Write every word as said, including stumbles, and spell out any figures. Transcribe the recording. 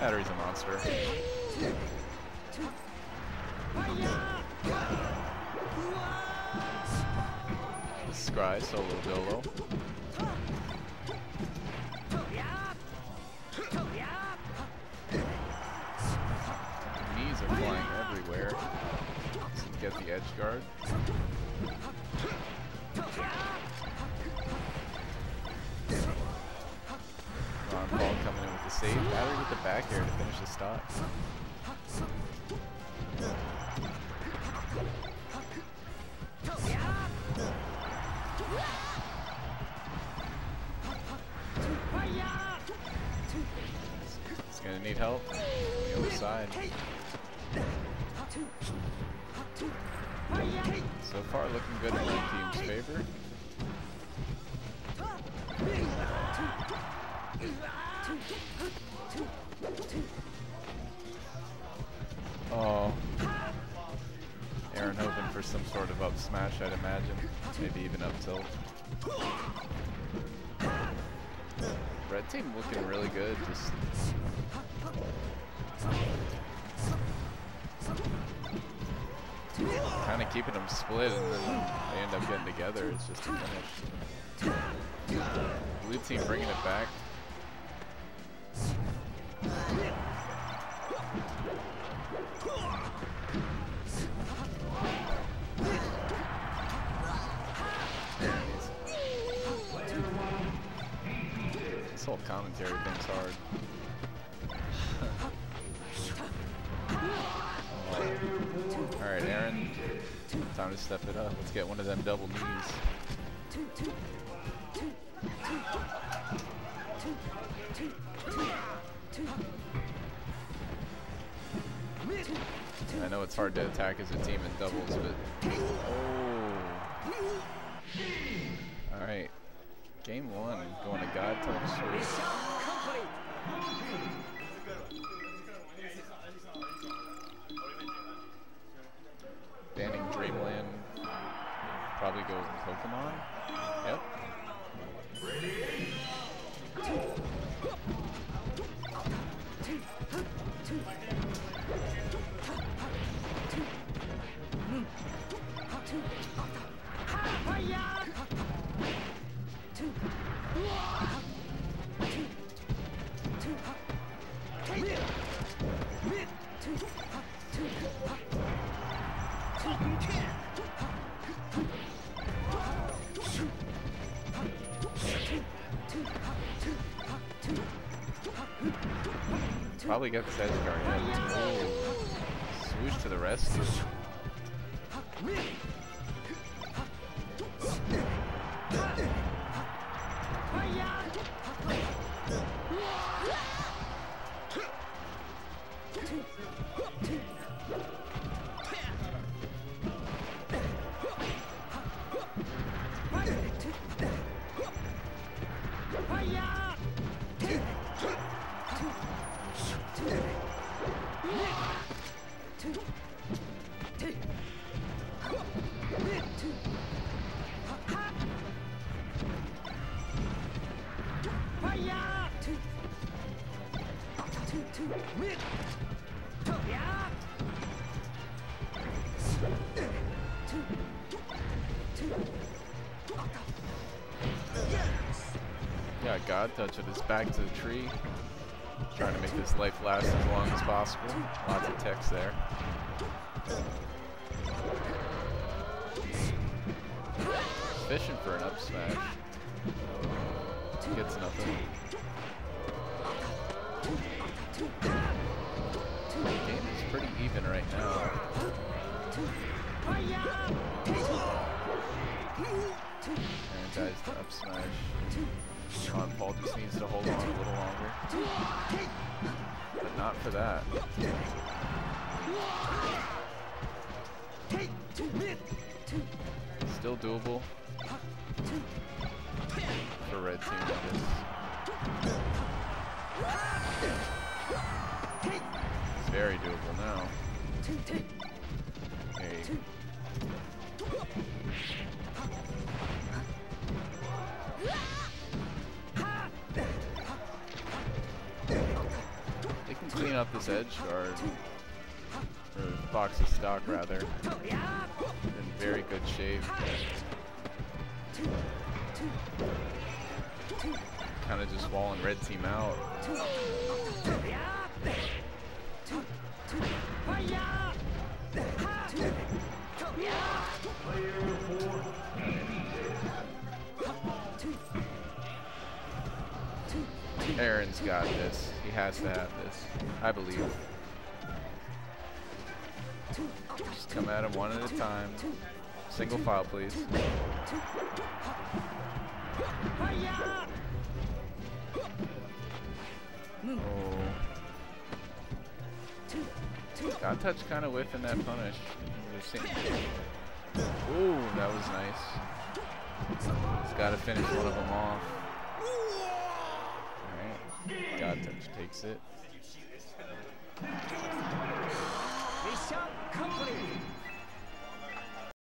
Battery's a monster. Scry solo dolo. Knees are flying everywhere. Doesn't get the edge guard. Ron Paul coming in with the save. Battery with the back air to finish the stop. He's gonna need help on the other side. So far looking good in the team's favor. Oh. Aaron hoping for some sort of up smash, I'd imagine. Maybe even up tilt. Red team looking really good. Just kind of keeping them split, and then they end up getting together. It's just a finish. Blue team bringing it back. This whole commentary thing's hard. Alright, Aaron. Time to step it up. Let's get one of them double knees. I know it's hard to attack as a team in doubles, but... Oh! Alright. Game one, going to God Touch. Banning Dreamland. Probably goes in Pokemon. Yep. Probably get this edge guard. Yeah. Swoosh to the rescue. Yeah, God Touch it is back to the tree. Trying to make this life last as long as possible. Lots of text there. Fishing for an up smash. Gets nothing. The game is pretty even right now. And dies to up smash. Ron Paul just needs to hold on a little longer. But not for that. Still doable. For red team, that is. It's very doable now. Hey. They can clean up this edge guard, or Foxy stock rather. In very good shape. Kind of just walling red team out. Aaron's got this. He has to have this, I believe. Just come at him one at a time. Single file, please. Oh. God touch kind of whiffing that punish. Ooh, that was nice. He's got to finish one of them off. Alright. God touch takes it.